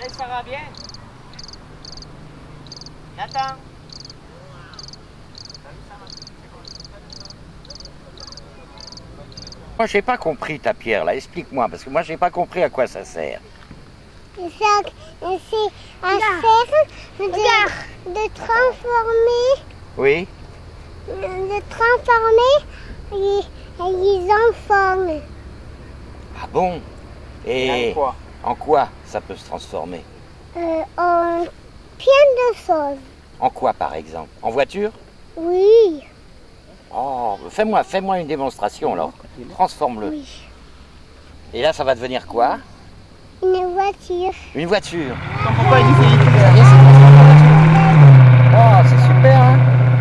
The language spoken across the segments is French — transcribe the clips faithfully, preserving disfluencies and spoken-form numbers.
Allez, ça va bien. Nathan. Moi, j'ai pas compris ta pierre, là. Explique-moi, parce que moi, j'ai pas compris à quoi ça sert. C'est un fer de, de transformer, Oui. de transformer les, les enfants. Ah bon? Et En quoi? en quoi ça peut se transformer? Euh, en plein de choses. En quoi, par exemple? En voiture? Oui. Oh, fais-moi, fais-moi une démonstration, alors. Transforme-le. Oui. Et là, ça va devenir quoi? Une voiture. Une voiture. Pourquoi il dit c'est Ça y est, c'est transformé en voiture. Oh, c'est super, hein?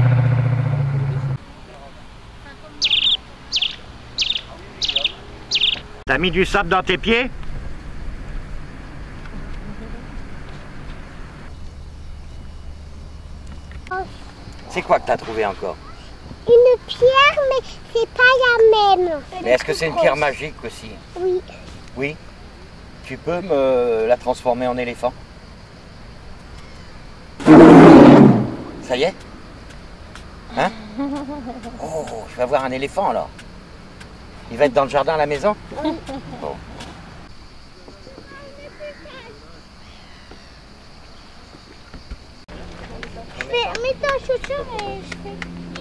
T'as mis du sable dans tes pieds? C'est quoi que t'as trouvé encore? Une pierre, mais c'est pas la même. Mais est-ce que c'est une pierre magique aussi? Oui. Oui. Tu peux me la transformer en éléphant? Ça y est? Hein? Oh, je vais avoir un éléphant alors. Il va être dans le jardin à la maison? Oui. Bon. Je fais, mets ta chaussure et je fais.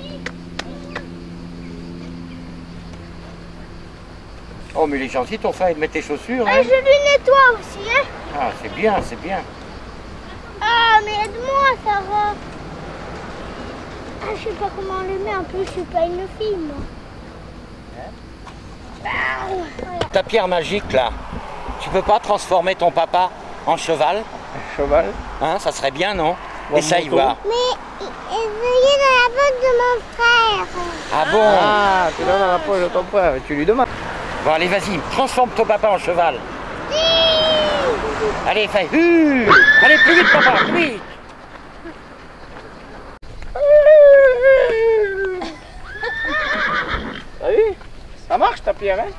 Oh, mais il est gentil ton frère, il te met tes chaussures. Ah, Hein? je lui nettoie aussi, hein. Ah, c'est bien, c'est bien. Ah, mais aide-moi, Sarah. Ah, je sais pas comment on le met, en plus, je suis pas une fille, moi. Ah, voilà. Ta pierre magique là, tu peux pas transformer ton papa en cheval? cheval. Hein, ça serait bien, non? Ou en Essaye moto. voir. Mais essayez dans la botte de mon frère. Ah bon? Ah, tu l'as dans la poche de ton frère, tu lui demandes. Bon, allez, vas-y, transforme ton papa en cheval. Allez, fais. Uh Allez, plus vite, papa, plus vite. T'as vu? Ça marche ta pierre, hein?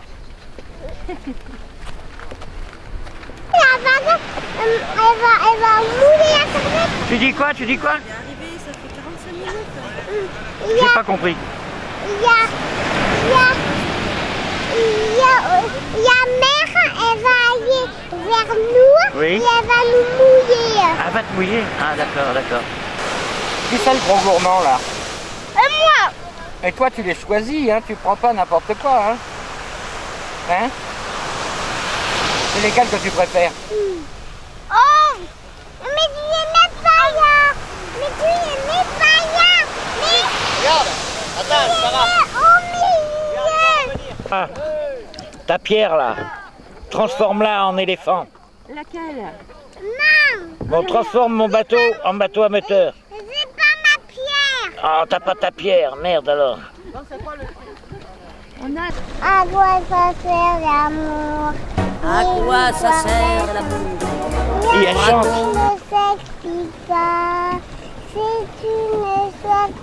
La vague, euh, elle va, elle va mouler la crevette. Tu dis quoi? Tu dis quoi? Il est arrivé, ça fait quarante-cinq minutes. Il y J'ai a, pas compris. il y a, il y a, il y a, euh, il y a mère, elle va aller vers nous Oui. et elle va nous mouiller. Ah, va te mouiller? Ah, d'accord, d'accord. Qui c'est le gros gourmand là? Et moi, Et toi, tu les choisis, hein? Tu prends pas n'importe quoi, hein? Hein? C'est lesquels que tu préfères? oh, mais tu es même pas là. Mais tu es même pas là. Mais Regarde, attends, tu Sarah. es au milieu. Ah, ta pierre là, transforme-la en éléphant. Laquelle? Non, Bon, transforme mon bateau en bateau à moteur. c'est pas ma pierre. Ah, t'as pas ta pierre, merde alors. On a... À quoi ça sert l'amour? À quoi ça sert l'amour? Et elle chante. Ne s'explique pas. C'est une histoire